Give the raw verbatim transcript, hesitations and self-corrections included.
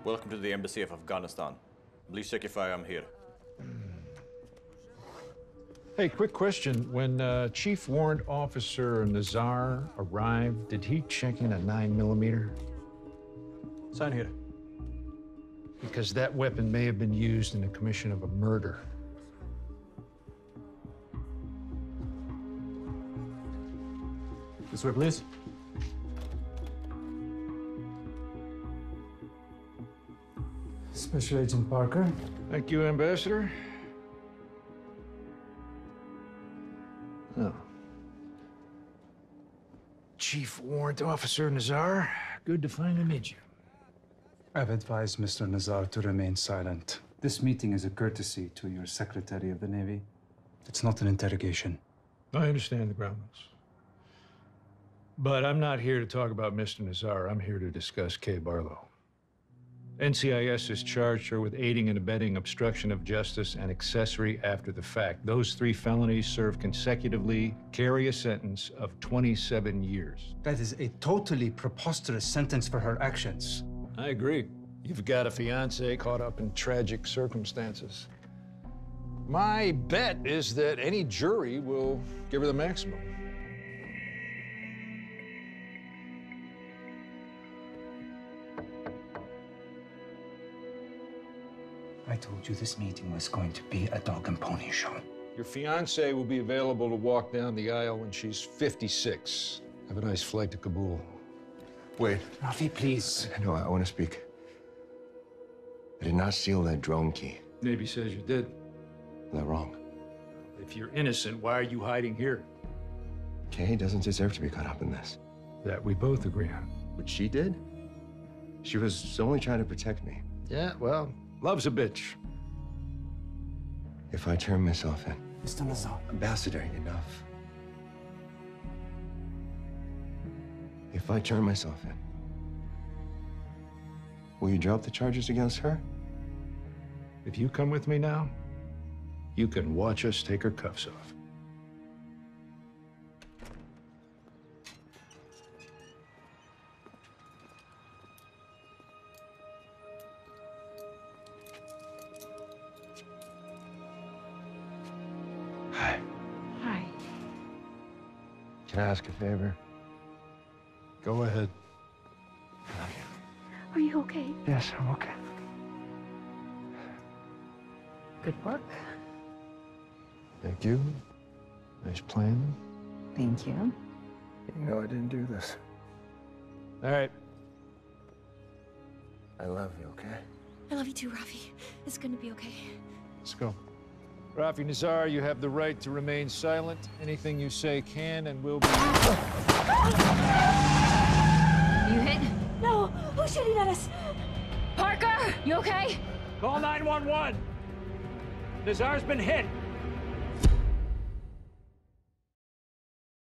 Welcome to the Embassy of Afghanistan. Please check if I am here. Hey, quick question. When uh, Chief Warrant Officer Nazar arrived, did he check in a nine millimeter? Sign here. Because that weapon may have been used in the commission of a murder. This way, please. Special Agent Parker. Thank you, Ambassador. Oh. Chief Warrant Officer Nazar, good to finally meet you. I've advised Mister Nazar to remain silent. This meeting is a courtesy to your Secretary of the Navy. It's not an interrogation. I understand the grounds. But I'm not here to talk about Mister Nazar. I'm here to discuss Kay Barlow. N C I S has charged her with aiding and abetting obstruction of justice and accessory after the fact. Those three felonies serve consecutively, carry a sentence of twenty-seven years. That is a totally preposterous sentence for her actions. I agree. You've got a fiancé caught up in tragic circumstances. My bet is that any jury will give her the maximum. I told you this meeting was going to be a dog and pony show. Your fiancée will be available to walk down the aisle when she's fifty-six. Have a nice flight to Kabul. Wait. Rafi, please. No, I want to speak. I did not steal that drone key. Navy says you did. Is that wrong? If you're innocent, why are you hiding here? Kay doesn't deserve to be caught up in this. That we both agree on. What she did? She was only trying to protect me. Yeah, well, love's a bitch. If I turn myself in. Mister Nazar. Ambassador, enough. If I turn myself in, will you drop the charges against her? If you come with me now, you can watch us take her cuffs off. Hi. Hi. Can I ask a favor? Go ahead. I love you. Are you okay? Yes, I'm okay. Good work. Thank you. Nice plan. Thank you. You know I didn't do this. All right. I love you, okay? I love you too, Rafi. It's gonna be okay. Let's go. Rafi Nazar, you have the right to remain silent. Anything you say can and will be... You hit? No! Who's shooting at us? Parker! You okay? Call nine one one! Nazar's been hit!